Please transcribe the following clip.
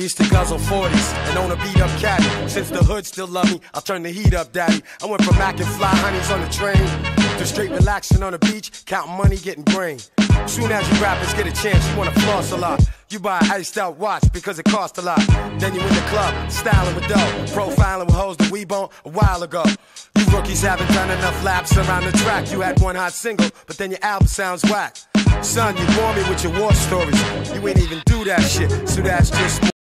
used to guzzle 40s and own a beat-up caddy. Since the hood still love me, I'll turn the heat up, daddy. I went from macking fly honeys on the train to straight relaxing on the beach, counting money, getting brain. Soon as you rappers get a chance, you wanna floss a lot. You buy an iced out watch because it costs a lot. Then you in the club, styling with dough, profiling with hoes that we bone a while ago. You rookies haven't done enough laps around the track. You had one hot single, but then your album sounds whack. Son, you bore me with your war stories. You ain't even do that shit, so that's just